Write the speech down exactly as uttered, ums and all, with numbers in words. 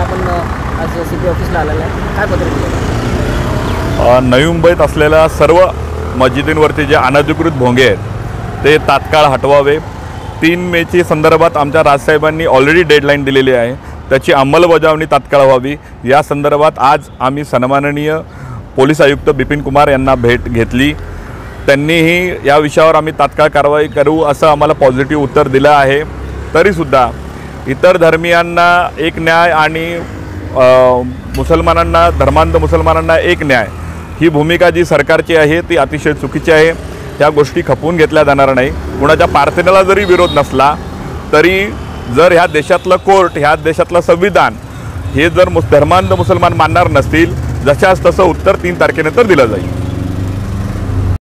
आपण आज C P ऑफिसला आलेला आहे, काय पत्र दिलं? नवी मुंबईत असलेल्या सर्व मस्जिदींवरती जे अनधिकृत भोंगे आहेत ते तात्काळ हटवावे। तीन मेची संदर्भात आमच्या राजसाहेबांनी ऑलरेडी डेडलाईन दिलेली आहे, त्याची अंमलबजावणी तात्काळ व्हावी। या संदर्भात आज आम्ही सन्माननीय पोलीस आयुक्त बिपिन कुमार यांना भेट घेतली। त्यांनीही या विषयावर आम्ही तात्काळ कारवाई करू असं आम्हाला पॉझिटिव्ह उत्तर दिलं आहे। तरीसुद्धा इतर धर्मियांना एक न्याय आणि मुसलमानांना धर्मांध मुसलमानांना एक न्याय ही भूमिका जी सरकारची आहे ती अतिशय चुकीची आहे। त्या गोष्टी खपवून घेतल्या जाणार नाही। कुणाच्या प्रार्थनेला जरी विरोध नसला तरी जर ह्या देशातलं कोर्ट, ह्या देशातलं संविधान हे जर मुस धर्मांध मुसलमान मानणार नसतील, जशास तसं उत्तर तीन तारखेनंतर दिलं जाईल।